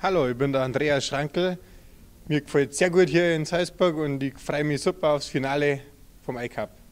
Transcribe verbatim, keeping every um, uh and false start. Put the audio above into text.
Hallo, ich bin der Andreas Schrankel. Mir gefällt es sehr gut hier in Salzburg und ich freue mich super aufs Finale vom iCup.